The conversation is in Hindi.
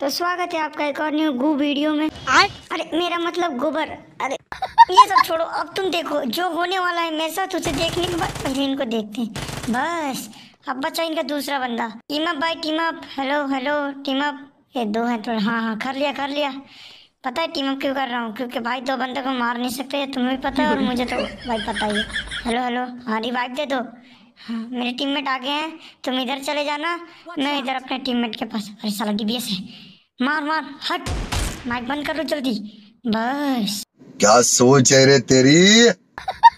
तो स्वागत है आपका एक और न्यू गू वीडियो में। अरे मेरा मतलब गोबर। अरे ये सब छोड़ो, अब तुम देखो जो होने वाला है मेरे साथ, उसे देखने के बाद पहले इनको देखते हैं। बस अब बचा इनका दूसरा बंदा। टीम अप भाई, team up. Hello hello team up. ये दो है तो हाँ हाँ कर लिया कर लिया। पता है टीम अप क्यों कर रहा हूँ? क्योंकि भाई दो बंदे को मार नहीं सकते, तुम्हें भी पता है और मुझे तो भाई पता ही है। हेलो हेलो, हाँ रिवाइव दे दो। हाँ मेरे टीममेट आ गए हैं, तुम इधर चले जाना, मैं इधर अपने टीममेट के पास। अरे साला डीबीएस है, मार मार हट। माइक बंद कर लो जल्दी। बस क्या सोच है रे तेरी।